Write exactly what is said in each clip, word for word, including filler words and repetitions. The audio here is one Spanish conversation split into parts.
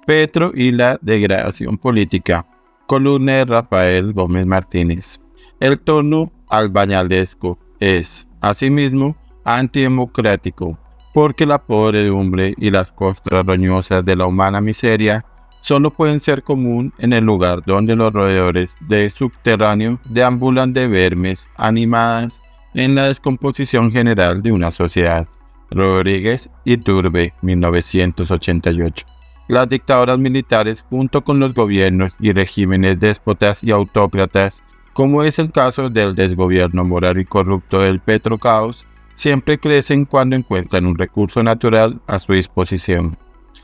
Petro y la degradación política. Columna de Rafael Gómez Martínez. El tono albañalesco es, asimismo, antidemocrático, porque la podredumbre y las costras roñosas de la humana miseria solo pueden ser común en el lugar donde los roedores de subterráneo deambulan de vermes animadas en la descomposición general de una sociedad. Rodríguez Iturbe, mil novecientos ochenta y ocho. Las dictaduras militares, junto con los gobiernos y regímenes déspotas y autócratas, como es el caso del desgobierno moral y corrupto del petrocaos, siempre crecen cuando encuentran un recurso natural a su disposición.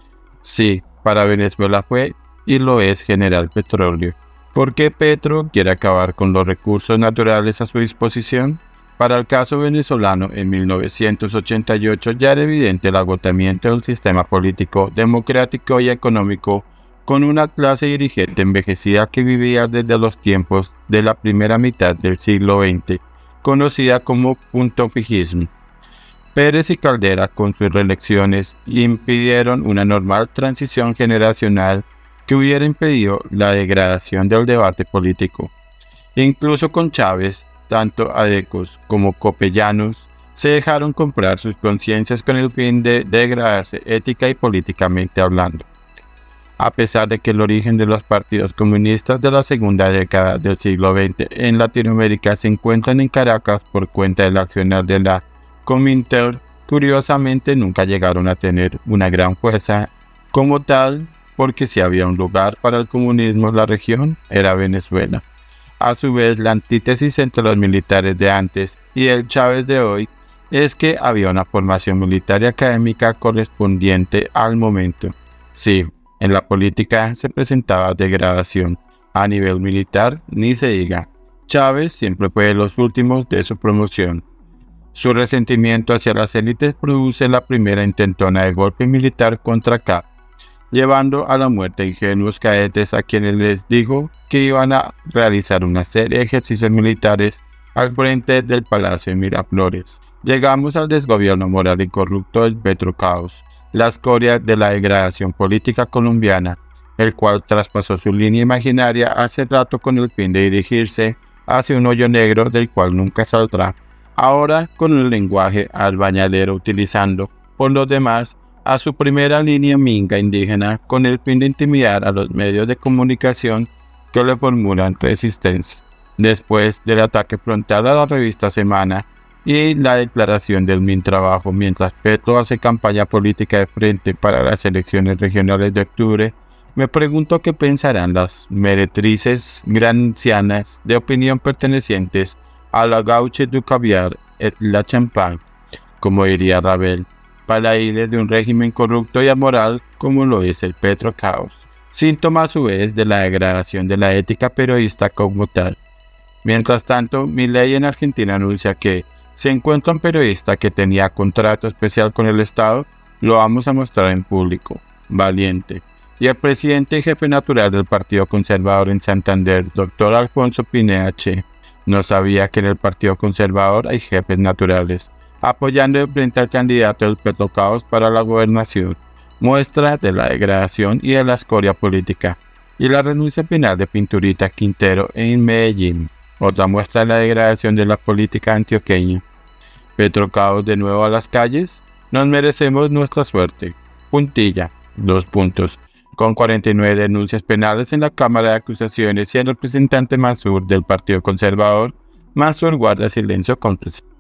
Sí, para Venezuela fue y lo es General Petróleo. ¿Por qué Petro quiere acabar con los recursos naturales a su disposición? Para el caso venezolano, en mil novecientos ochenta y ocho ya era evidente el agotamiento del sistema político, democrático y económico, con una clase dirigente envejecida que vivía desde los tiempos de la primera mitad del siglo veinte, conocida como punto fijismo. Pérez y Caldera, con sus reelecciones, impidieron una normal transición generacional que hubiera impedido la degradación del debate político. Incluso con Chávez, tanto adecos como copellanos se dejaron comprar sus conciencias con el fin de degradarse ética y políticamente hablando. A pesar de que el origen de los partidos comunistas de la segunda década del siglo veinte en Latinoamérica se encuentran en Caracas por cuenta del accionar de la Comintern, curiosamente nunca llegaron a tener una gran fuerza como tal, porque si había un lugar para el comunismo en la región, era Venezuela. A su vez, la antítesis entre los militares de antes y el Chávez de hoy es que había una formación militar y académica correspondiente al momento. Sí, en la política se presentaba degradación. A nivel militar, ni se diga. Chávez siempre fue de los últimos de su promoción. Su resentimiento hacia las élites produce la primera intentona de golpe militar contra K, llevando a la muerte ingenuos cadetes a quienes les dijo que iban a realizar una serie de ejercicios militares al frente del Palacio de Miraflores. Llegamos al desgobierno moral y corrupto del petrocaos, la escoria de la degradación política colombiana, el cual traspasó su línea imaginaria hace rato con el fin de dirigirse hacia un hoyo negro del cual nunca saldrá, ahora con un lenguaje albañalero utilizando, por los demás, a su primera línea minga indígena con el fin de intimidar a los medios de comunicación que le formulan resistencia. Después del ataque frontal a la revista Semana y la declaración del Mintrabajo mientras Petro hace campaña política de frente para las elecciones regionales de octubre, me pregunto qué pensarán las meretrices grancianas de opinión pertenecientes a la gauche du caviar et la champagne, como diría Ravel, paladines de un régimen corrupto y amoral como lo es el petrocaos, síntoma a su vez de la degradación de la ética periodista como tal. Mientras tanto, Milei en Argentina anuncia que se encuentra un periodista que tenía contrato especial con el Estado, lo vamos a mostrar en público, valiente. Y el presidente y jefe natural del Partido Conservador en Santander, doctor Alfonso Pineda Che, no sabía que en el Partido Conservador hay jefes naturales, apoyando de frente al candidato del petrocaos para la gobernación, muestra de la degradación y de la escoria política, y la renuncia final de Pinturita Quintero en Medellín, otra muestra de la degradación de la política antioqueña. Petrocaos de nuevo a las calles, nos merecemos nuestra suerte. Puntilla, dos puntos. Con cuarenta y nueve denuncias penales en la Cámara de Acusaciones y el representante Mansur del Partido Conservador, Mansur guarda silencio cómplice.